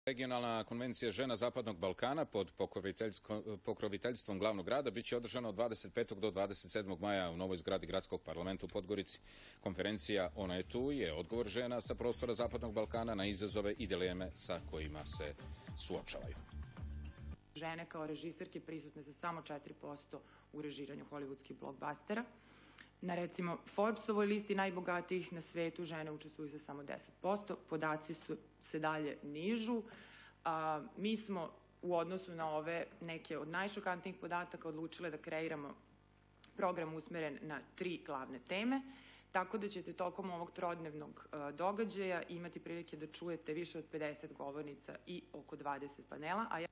Regionalna konvencija žena Zapadnog Balkana pod pokroviteljstvom glavnog grada biće održana od 25. do 27. maja u novoj zgradi Gradskog parlamenta u Podgorici. Konferencija Ona je tu je odgovor žena sa prostora Zapadnog Balkana na izazove i dileme sa kojima se suočavaju. Žene kao režiserke prisutne za samo 4% u režiranju hollywoodskih blockbustera. Na recimo Forbesovoj listi najbogatijih na svetu žene učestvuju sa samo 10%, podaci se dalje nižu. Mi smo u odnosu na ove neke od najšokantnijih podataka odlučile da kreiramo program usmeren na 3 glavne teme, tako da ćete tokom ovog trodnevnog događaja imati prilike da čujete više od 50 govornica i oko 20 panela.